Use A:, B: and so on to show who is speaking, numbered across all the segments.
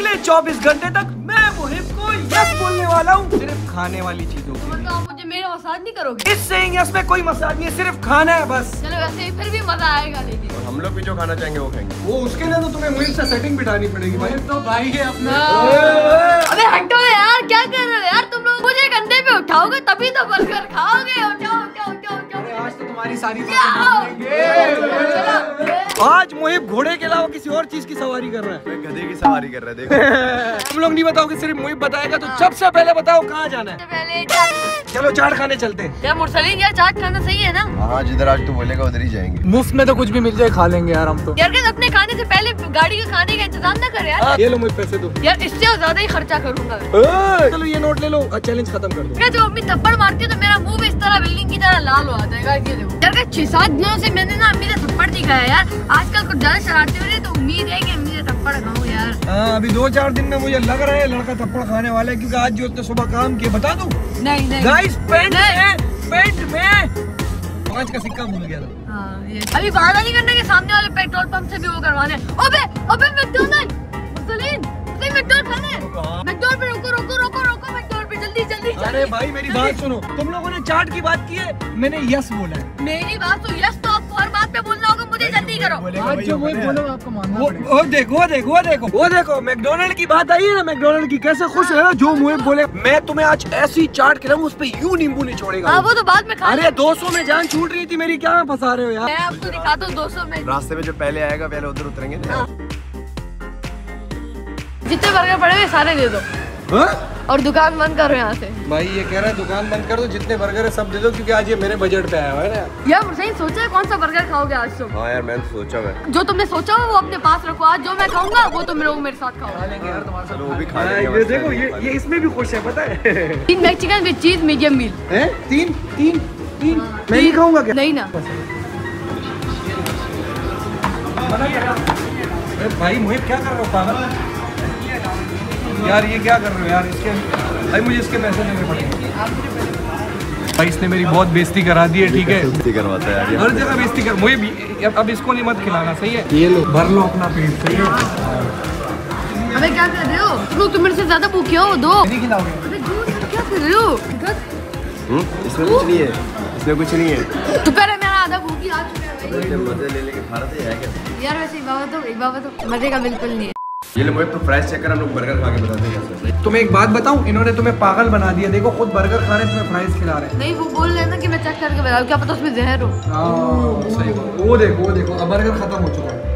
A: अगले 24 घंटे तक मैं मुहिब को यस बोलने वाला हूँ, सिर्फ खाने वाली चीजों की।
B: तो आप मुझे मेरा मसाज नहीं करोगे?
A: इस सेइंग यस में कोई मसाज नहीं है, सिर्फ खाना है बस।
B: चलो वैसे फिर भी मजा आएगा, लेकिन
C: हम लोग भी जो खाना चाहेंगे वो खाएंगे।
A: वो उसके लिए तो तुम्हें मुहिब से सेटिंग बिठानी पड़ेगी भाई। तो भाई है अपना।
B: अबे हटो यार, क्या कर रहे हो यार तुम लोग? मुझे कंधे पे उठाओगे तभी तो बर्गर खाओगे। उठाओ उठाओ उठाओ उठाओ।
A: आज तो तुम्हारी सारी आज मुहिब घोड़े के अलावा किसी और चीज की सवारी कर रहा है।
C: गधे की सवारी कर रहा है, देखो।
A: तुम लोग नहीं बताओगे, सिर्फ मुहिब बताएगा। तो सबसे पहले बताओ कहाँ जाना है? चलो चाट खाने चलते हैं।
B: यार मुरसलीन यार चाट खाना सही है ना?
C: हाँ, जिधर आज तू बोलेगा उधर ही जाएंगे।
A: मुफ्त में तो कुछ भी मिल जाए खा लेंगे यार हम तो।
B: यार अपने खाने से पहले गाड़ी के खाने का इंतजाम ना करे यार।
A: ये लो मुझे पैसे दो
B: यार, इससे ज्यादा ही खर्चा करूंगा मैं।
A: चलो ये नोट ले लो, चैलेंज खत्म कर दो।
B: क्या जो अम्मी थप्पड़ मारती है तो मेरा मुंह भी इस तरह बिल्डिंग की तरह लाल हो जाता है। ये देखो यार, 6-7 दिनों से मैंने ना अम्मी से थप्पड़ नहीं खाया यार। आजकल कुछ ज्यादा शरारती हो रही है, तो उम्मीद है कि अम्मी से थप्पड़ खाऊं यार।
A: हाँ, अभी 2-4 दिन में मुझे लग रहा है लड़का थप्पड़ खाने वाला है, क्योंकि आज जो उसने सुबह काम किया बता दूं।
B: नहीं नहीं
A: गाइस, पेंट में 5 का सिक्का भूल गया था।
B: हाँ, ये अभी बहाना नहीं करने के सामने वाले पेट्रोल पंप से भी वो करवाने। अबे अबे मैकडॉनल्ड, मैकडॉनल्ड खाना है। मैकडॉनल्ड पे रोको रोको रोको रोको, मैकडॉनल्ड पे जल्दी जल्दी।
A: अरे भाई मेरी बात सुनो, तुम लोगों ने चाट की बात की है, मैंने यस बोला है।
B: मेरी बात तो यस, तो आपको हर बात पे बोलना होगा, मुझे जल्दी करो।
A: आज जो वो बोलो आपको मानना पड़ेगा। वो देखो मैकडॉनल्ड की बात आई है ना, मैकडॉनल्ड की कैसे खुश है जो मुझे बोले। मैं तुम्हें आज ऐसी चाट खिलाऊं उस पे यूं नींबू नहीं छोड़ेगा।
B: हाँ, वो तो बाद में खा।
A: अरे 200 में जान छूट रही थी मेरी, क्या फंसा रहे हो यार?
B: मैं आपको दिखाता हूँ 200 में।
C: रास्ते में जो पहले आएगा पहले उधर उतरेंगे ना।
B: जितने बर्गर पड़े हुए सारे दे दो।
A: हाँ?
B: और दुकान बंद करो यहाँ से।
A: भाई ये कह रहा है दुकान बंद कर दो, जितने बर्गर है सब दे दो, क्योंकि आज ये मेरे बजट पे आया हुआ है ना।
B: यार सही सोचा है कौन सा बर्गर खाओगे आज तुम?
C: हाँ यार, मैंने सोचा है।
B: जो तुमने सोचा हो वो अपने पास रखो। आज जो मैं खाऊंगा वो तुम लोग मेरे साथ खाओ।
C: चलो वो भी खा
A: ये
C: लेंगे।
A: देखो ये इसमें भी खुश है, पता है।
B: 3 मैकचिकन विद चीज मीडियम मील।
A: हैं? 3 मैं नहीं खाऊंगा क्या?
B: नहीं ना।
A: अरे भाई मुहिब क्या कर रहे हो पागल यार? ये क्या कर रहे हो यार? इसके भाई मुझे इसके पैसे देने पड़ेंगे भाई। इसने मेरी बहुत बेइज्जती करा दी है, ठीक है?
C: बेइज्जती करवाता है यार,
A: हर जगह बेइज्जती कर। मुहिब अब इसको नहीं मत खिलाना, सही है? ये लो भर लो अपना पेट, सही है?
B: अबे क्या कर रहे हो तुम लोग? तुम मेरे से ज्यादा भूखे हो, दो।
A: नहीं खिलाओगे?
B: अबे क्या कर रहे हो?
C: इसमें कुछ नहीं है, इसमें कुछ नहीं है।
B: तू कह रहा मेरा आधा भूखी आ चुका है भाई।
C: मजे ले लेके खा रहे थे क्या
B: यार वैसे एक बात तो मजे का बिल्कुल नहीं है।
C: ये लो तो फ्राइज चेक कर, हम लोग बर्गर खा के बताते हैं कैसे।
A: तुम्हें एक बात बताऊं, इन्होंने तुम्हें पागल बना दिया। देखो खुद बर्गर खा रहे हैं, तुम्हें फ्राइज खिला रहे हैं।
B: नहीं, वो बोल रहे हैं ना कि मैं चेक करके बताऊं, क्या पता उसमें जहर हो।
A: सही। वो देखो अब बर्गर खत्म हो चुका है।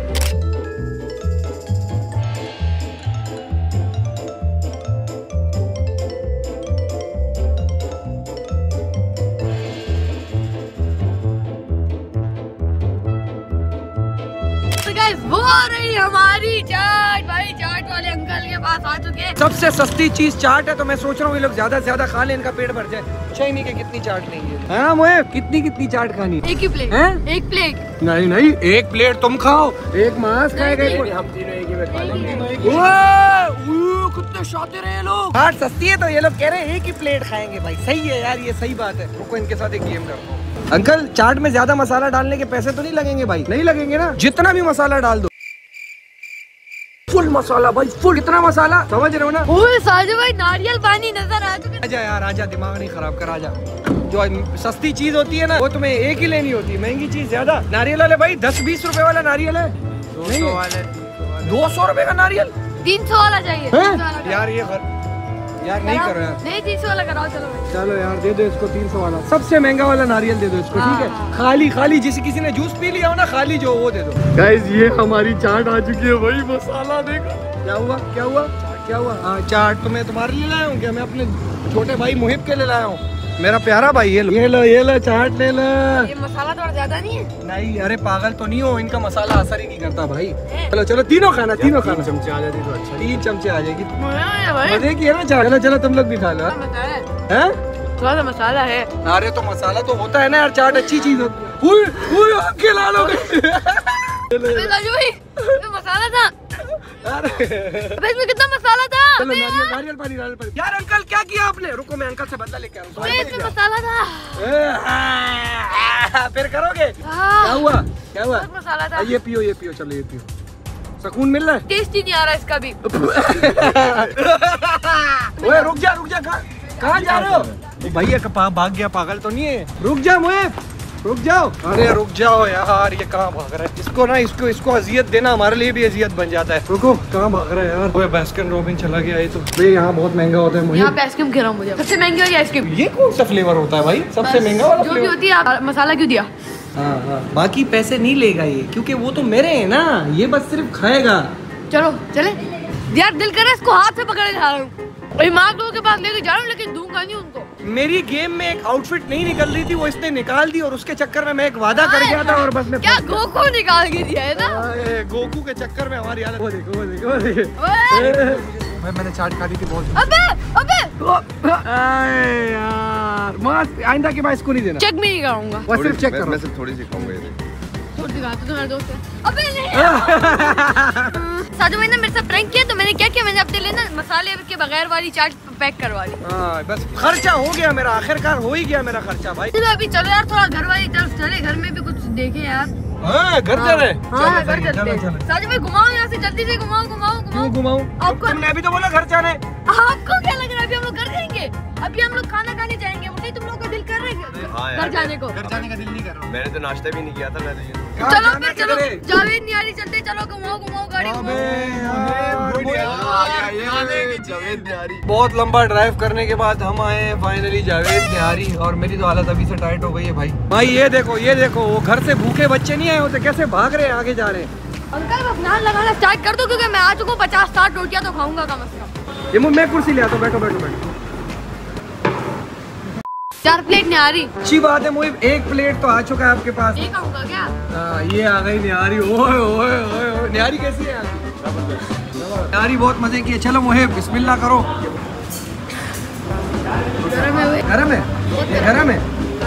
B: वो रही हमारी चाट भाई। चाट वाले अंकल के पास आ चुके हैं।
A: सबसे सस्ती चीज चाट है, तो मैं सोच रहा हूँ ये लोग ज्यादा से ज्यादा खा ले, इनका पेट भर जाए। चाइनी के कितनी चाट लेंगे? हाँ मुहिब, कितनी चाट खानी?
B: एक ही प्लेट
A: हैं?
B: एक प्लेट
A: नहीं, एक प्लेट तुम खाओ, एक मांस खाएगा।
C: हम तीनों एक ही में खा लेंगे।
A: कितने शातिर हैं ये लोग। चाट सस्ती है तो ये लोग कह रहे हैं एक ही प्लेट खाएंगे। भाई सही है यार, ये सही बात है। रुको इनके साथ एक गेम करता हूँ। अंकल चाट में ज्यादा मसाला डालने के पैसे तो नहीं लगेंगे? भाई नहीं लगेंगे ना, जितना भी मसाला डाल दो। फुल मसाला भाई, फुल। कितना मसाला, समझ रहे हो ना?
B: ओए साजू भाई, नारियल पानी नजर आ चुके।
A: आजा यार आजा, दिमाग नहीं खराब कर, आजा। जो सस्ती चीज होती है ना वो तुम्हें एक ही लेनी होती है, महंगी चीज ज्यादा। नारियल वाले भाई 10-20 रुपए वाला नारियल है, 200 वाले 200 रुपए का नारियल।
B: 300 वाला चाहिए। 300 वाला
A: यार ये यार नहीं करो यार।
B: नहीं 300 वाला कराओ।
A: चलो यार दे दो इसको 300 वाला, सबसे महंगा वाला नारियल दे दो इसको, ठीक है? खाली जिसे किसी ने जूस पी लिया हो ना, खाली जो वो दे दो। गाइस ये हमारी चाट आ चुकी है भाई। मसाला देखो क्या हुआ? हाँ चाट तो मैं तुम्हारे लिए लाया हूँ क्या? मैं अपने छोटे भाई मुहिब के लिए लाया हूँ, मेरा प्यारा भाई। ये लो चाट ले लो।
B: ये मसाला थोड़ा ज्यादा नहीं है?
A: नहीं अरे पागल तो नहीं हो, इनका मसाला असर ही नहीं करता भाई। चलो तीनों खाना। 3
C: चमचे आ जाती तो अच्छा।
A: 3 चमचे आ जाएगी।
B: भाई
A: मजे की है ना चाट। चलो तुम लोग भी खा लो।
B: थोड़ा सा मसाला है।
A: अरे तो मसाला तो होता है ना यार, चाट अच्छी चीज होती है।
B: मसाला था।
A: अरे
B: इसमें कितना मसाला था?
A: नारियल पानी। यार अंकल क्या किया आपने? रुको मैं अंकल से बदला लेके आ रहा हूँ।
B: इसमें मसाला था।
A: फिर करोगे? क्या हुआ?
B: मसाला था।
A: ये पियो चलो ये पियो। सुकून मिल रहा है?
B: टेस्ट ही नहीं आ रहा इसका भी।
A: ओए रुक जा कहाँ जा रहे हो? भैया का भाग गया, पागल तो नहीं है? रुक जा मुझे, रुक जाओ। अरे रुक जाओ यार, ये कहाँ भाग रहा है? इसको ना इसको अजियत देना हमारे लिए भी अजियत बन जाता है। रुको, कहाँ भाग रहा है यार? ओए बास्किन रॉबिन चला गया ये तो। भाई यहाँ बहुत महंगा होता है।
B: यहाँ पे आइसक्रीम खा रहा हूँ मुझे, सबसे महंगी वाली आइसक्रीम।
A: ये कौन सा फ्लेवर होता है भाई? सबसे महंगा वाला
B: जो भी होती है। मसाला क्यों दिया?
A: हाँ, बाकी पैसे नहीं लेगा ये, क्योंकि वो तो मेरे हैं ना, ये बस सिर्फ खाएगा।
B: चलो चले यार, दिल कर रहा है इसको हाथ से पकड़े जा रहा हूँ, मार्क लोगों के पास लेके जा रहा हूँ, लेकिन दूंगा नहीं उनको। मेरी गेम में एक आउटफिट नहीं निकल रही थी, वो इसने निकाल दी, और उसके चक्कर में मैं एक वादा कर गया था और बस मैं क्या गोकू निकाल के दिया है ना?
A: गोकू के चक्कर में हमारी हालत। वो देखो मैंने चाट खा ली थी बहुत।
B: अबे
A: यार मस्त, आइंदा के बाद इसको नहीं देना।
B: चेक भी नहीं कराऊंगा,
A: बस सिर्फ चेक करो।
C: मैं सिर्फ थोड़ी सी खाऊंगा ये।
B: छोड़ दिखा तो तुम्हारे दोस्त है। अबे नहीं साजू, मैंने मेरे साथ प्रैंक किया तो मैंने क्या किया, मैंने अपने लिए ना मसाले के बगैर वाली चाट पैक करवा ली।
A: बस खर्चा हो गया मेरा, आखिरकार हो ही गया मेरा खर्चा भाई।
B: अभी चलो यार, थोड़ा घर वाली तरफ चले, घर में भी कुछ देखे यार।
A: घर जा रहे?
B: घर चलते हैं। साजू भाई घुमाओ यहाँ से, जल्दी से घुमाओ।
A: क्यों घुमाऊं?
B: आपको
A: तुमने अभी तो बोला घर जाना है।
B: आपको क्या लग रहा है अभी हम लोग घर जाएंगे? अभी हम लोग खाना खाने जाएंगे, नहीं तुम लोग का दिल कर रहा है घर जाने को?
A: घर जाने का दिल नहीं कर रहा।
C: मैंने तो नाश्ता भी नहीं किया था। मैं
B: चलो फिर चलो, जावेद नियारी चलते, चलो घुमाओ गाड़ी।
C: जावेद नियारी।
A: बहुत लंबा ड्राइव करने के बाद हम आए हैं फाइनली जावेद नियारी, और मेरी तो हालत अभी से टाइट हो गई है भाई। ये देखो वो घर से भूखे बच्चे नहीं आए होते, कैसे भाग रहे हैं, आगे जा रहे हैं।
B: अंकल बस नान लगाना स्टार्ट कर दो, क्योंकि मैं आ चुका हूँ। 50-60 रोटियां तो खाऊंगा कम से कम।
A: ये मैं कुर्सी ले आता हूँ, बैठो।
B: 4 प्लेट निहारी।
A: अच्छी बात है मुझे, 1 प्लेट तो आ चुका है आपके पास।
B: एक आऊंगा क्या?
A: ये आ गई निहारी। ओए निहारी कैसी है? निहारी बहुत मजे की है। चलो मुझे बिस्मिल्लाह करो। गरम है।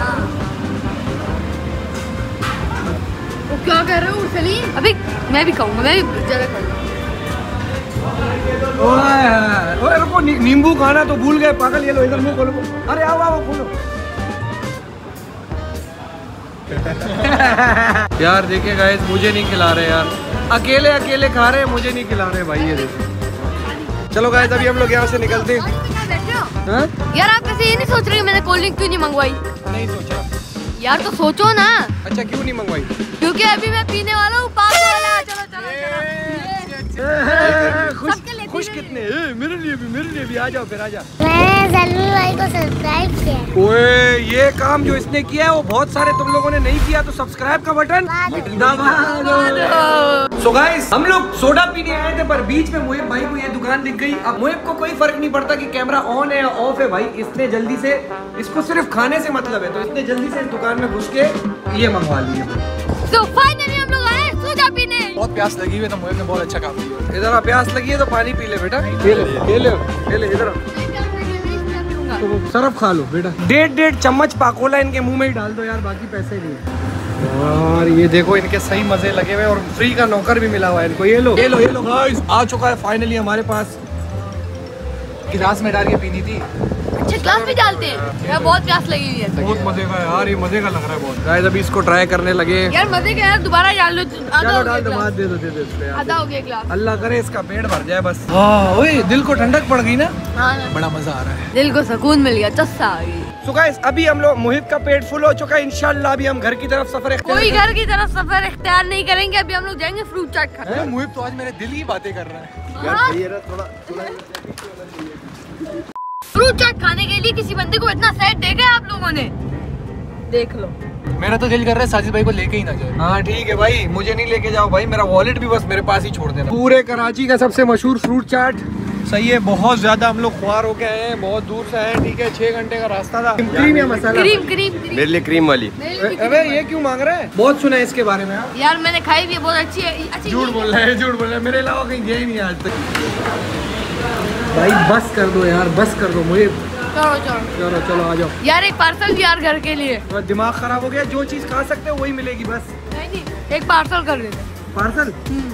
B: वो क्या कह रहे हो सलीम? अभी मैं भी खाऊंगा, मैं भी ज्यादा खाऊंगा।
A: ओए रुको, नींबू खाना तो भूल गए पागल। ये लो, इधर मुंह खोलो। अरे आओ खोलो। यार देखिए गाइस, मुझे नहीं खिला रहे यार, अकेले खा रहे हैं, मुझे नहीं खिला रहे भाई। ये देखो। चलो गाइस, अभी हम लोग यहाँ से निकलते हैं।
B: यार आप कैसे ये नहीं सोच रहे मैंने कोल्ड ड्रिंक क्यों नहीं मंगवाई?
A: नहीं सोचा
B: यार, तो सोचो ना।
A: अच्छा क्यों नहीं मंगवाई?
B: क्योंकि अभी मैं पीने वाला हूँ, पास वाला। चलो
A: खुश कितने? मेरे लिए भी आ जाओ फिर, आ जा।
D: मैं जल्लू भाई को सब्सक्राइब किया।
A: ओए ये काम जो इसने किया है वो बहुत सारे तुम लोगों ने नहीं किया, तो सब्सक्राइब का बटन दबा दो। सो गाइस, हम लोग सोडा पीने आए थे, पर बीच में मुहिब भाई को ये दुकान दिख गई। अब मुहिब को कोई फर्क नहीं पड़ता कि कैमरा ऑन है या ऑफ है भाई। इसने जल्दी से, इसको सिर्फ खाने से मतलब है, तो इसने जल्दी से इस दुकान में घुस के ये मंगवा लिया।
B: तो फाइनली हम लोग आए सोडा पीने।
A: बहुत प्यास लगी हुई है, तो मुहिब ने बहुत अच्छा काम किया। इधर आ, प्यास लगी है तो पानी पी ले बेटा। ये ले इधर। तो सरफ खा लो बेटा। 1.5 चम्मच पाकोला इनके मुंह में ही डाल दो यार, बाकी पैसे नहीं है। और ये देखो, इनके सही मजे लगे हुए, और फ्री का नौकर भी मिला हुआ है इनको। ये लो गाइस, आ चुका है फाइनली हमारे पास। गिलास में डाल के पीनी थी।
B: अच्छा ग्लास भी डालते हैं यार, बहुत प्यास लगी हुई है।
A: बहुत मजे का यार, ये मजे का लग रहा है बहुत। गाइस अभी इसको ट्राई करने लगे
B: यार, मजे का यार, दोबारा डाल लो।
A: चलो डाल दो, बात दे दो इसमें।
B: आधा हो गया ग्लास।
A: अल्लाह करे इसका पेट भर जाए बस। ओए दिल को ठंडक पड़ गई ना।
B: हाँ,
A: बड़ा मजा आ रहा है,
B: दिल को सुकून मिल गया, चस्सा आ गई।
A: सो गाइस, अभी हम लोग, मुहिब का पेट फुल हो चुका है। इंशाल्लाह अभी हम घर की तरफ सफर
B: कोई घर की तरफ सफर इख्तियार नहीं करेंगे। अभी हम लोग जाएंगे फ्रूट चाट खाने।
A: मुहिब तो आज मेरे दिल की बातें कर रहा है
C: यार। सही है ना, थोड़ा
B: फ्रूट चाट खाने के लिए किसी बंदे को इतना सेट देगा आप लोगों ने, देख लो।
A: मेरा तो दिल कर रहा है साजिद भाई को लेके ही ना जाए। हाँ ठीक है भाई, मुझे नहीं लेके जाओ भाई, मेरा वॉलेट भी बस मेरे पास ही छोड़ देना। पूरे कराची का सबसे मशहूर फ्रूट चाट। सही है, बहुत ज्यादा हम लोग ख्वार होके आए हैं, बहुत दूर से आए हैं। ठीक है, 6 घंटे का रास्ता था। क्रीम या मसाला?
B: क्रीम।
C: मेरे लिए क्रीम वाली।
A: अबे ये क्यों मांग रहा है? बहुत सुना है इसके बारे में
B: यार, मैंने खाई भी है, बहुत अच्छी है।
A: झूठ बोल रहा है, मेरे अलावा कहीं गया ही नहीं आज तक। भाई बस कर दो यार, बस कर दो मुझे। चलो आ जाओ
B: यार। एक पार्सल भी यार घर के लिए।
A: तो दिमाग खराब हो गया, जो चीज खा सकते हो वही मिलेगी बस।
B: नहीं, एक पार्सल कर देते।
A: पार्सल?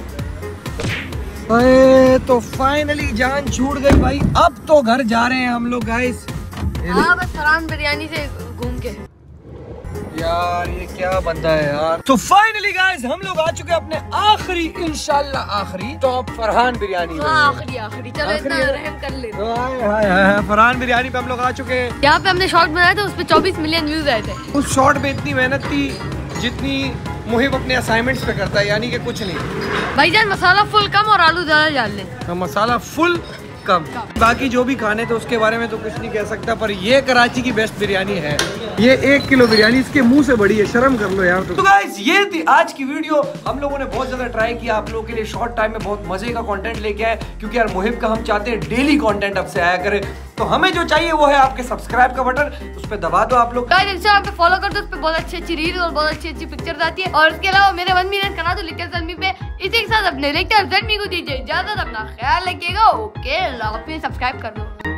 A: अरे तो फाइनली जान छूट गई भाई। अब तो घर जा रहे हैं हम लोग गाइस।
B: हाँ, बस फरहान बिरयानी से घूम के।
A: यार ये क्या बंदा है यार। तो फाइनली गाइस हम लोग आ चुके हैं अपने आखिरी इंशाल्लाह आखिरी टॉप फरहान बिरयानी।
B: आखिरी चलो इतना रहम कर ले।
A: हाय फरहान बिरयानी पे हम लोग आ चुके हैं।
B: यहाँ पे हमने शॉर्ट बनाया था, उस पे 24 मिलियन व्यूज आए थे।
A: उस शॉर्ट में इतनी मेहनत थी जितनी मुहिब अपने असाइनमेंट्स पे करता है, यानी कि कुछ नहीं।
B: भाईजान मसाला फुल कम और आलू ज्यादा डाल लें।
A: मसाला फुल कम। बाकी जो भी खाने थे उसके बारे में तो कुछ नहीं कह सकता, पर ये कराची की बेस्ट बिरयानी है। ये 1 किलो बिरयानी इसके मुंह से बड़ी है, शर्म कर लो यार। तो गाइस ये थी आज की वीडियो। हम लोगों ने बहुत ज्यादा ट्राई किया आप लोगों के लिए शॉर्ट टाइम में बहुत मजे का कंटेंट लेके आए, क्योंकि यार मुहिब का हम चाहते हैं डेली कंटेंट अब से आया करे। तो हमें जो चाहिए वो है आपके सब्सक्राइब का बटन, उस पर दबा दो आप लोग।
B: गाइस इंस्टाग्राम पे फॉलो कर दो, उस पे बहुत अच्छी रील्स और बहुत अच्छी पिक्चर्स आती है। और उसके अलावा मेरे 1 मिलियन करा दो लिटिल सलमी पे। इसी के साथ अपने लेक्चर सलमी को दीजिए इजाजत, अपना ख्याल रखिएगा। ओके, सब्सक्राइब कर दो।